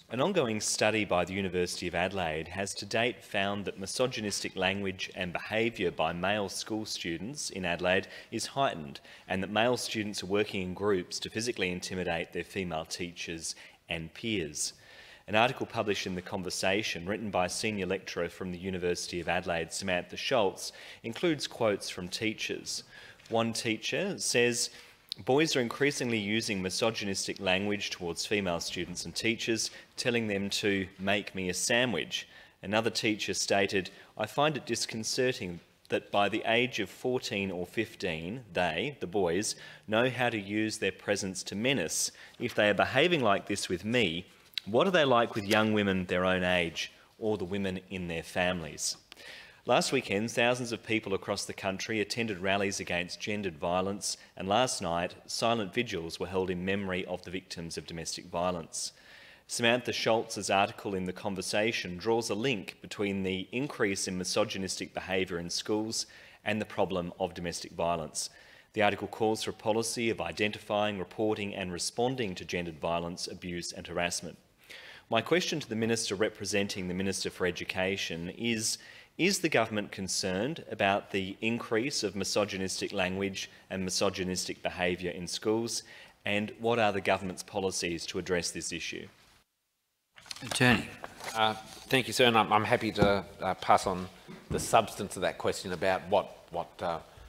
An ongoing study by the University of Adelaide has to date found that misogynistic language and behaviour by male school students in Adelaide is heightened, and that male students are working in groups to physically intimidate their female teachers and peers. An article published in The Conversation, written by senior lecturer from the University of Adelaide, Samantha Schultz, includes quotes from teachers. One teacher says, "Boys are increasingly using misogynistic language towards female students and teachers, telling them to make me a sandwich." Another teacher stated, "I find it disconcerting that by the age of 14 or 15, they, the boys, know how to use their presence to menace. If they are behaving like this with me, what are they like with young women their own age or the women in their families?" Last weekend, thousands of people across the country attended rallies against gendered violence, and last night, silent vigils were held in memory of the victims of domestic violence. Samantha Schultz's article in The Conversation draws a link between the increase in misogynistic behaviour in schools and the problem of domestic violence. The article calls for a policy of identifying, reporting and responding to gendered violence, abuse and harassment. My question to the Minister representing the Minister for Education is the government concerned about the increase of misogynistic language and misogynistic behaviour in schools, and what are the government's policies to address this issue? Attorney. Thank you, sir, and I'm happy to pass on the substance of that question about what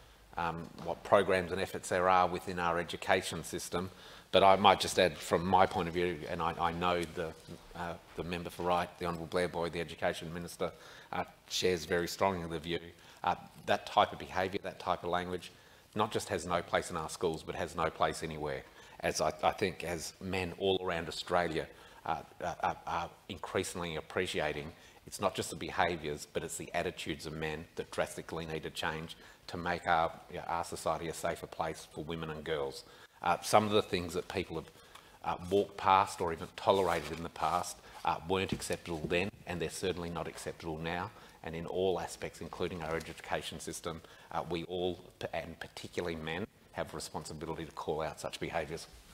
programs and efforts there are within our education system. But I might just add, from my point of view, and I know the member for Right, the Honourable Blair Boyd, the Education Minister, shares very strongly the view that type of behaviour, that type of language, not just has no place in our schools, but has no place anywhere. As I think, as men all around Australia are increasingly appreciating, it's not just the behaviours, but it's the attitudes of men that drastically need to change to make our society a safer place for women and girls. Some of the things that people have walked past or even tolerated in the past weren't acceptable then, and they're certainly not acceptable now. And in all aspects, including our education system, we all, and particularly men, have a responsibility to call out such behaviours.